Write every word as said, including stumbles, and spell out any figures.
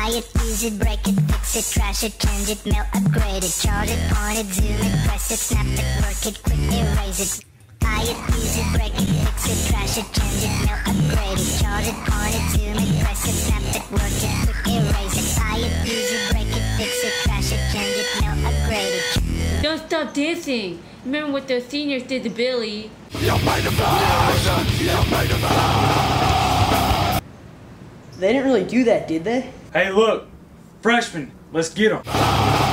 Buy it, use it, break it, fix it, trash it, change it, mail, upgrade it, charge it, point it, zoom it, press it, snap it, work it, quick erase it. Buy it, use it, break it, fix it, trash it, change it, mail, upgrade it, charge it, point it, zoom it, press it, snap it, work it, quick erase it. Buy it, use it, break it, fix it, trash it, change it, mail, upgrade it. Don't stop dancing. Remember what those seniors did to Billy. They didn't really do that, did they? Hey, look, freshmen, let's get them.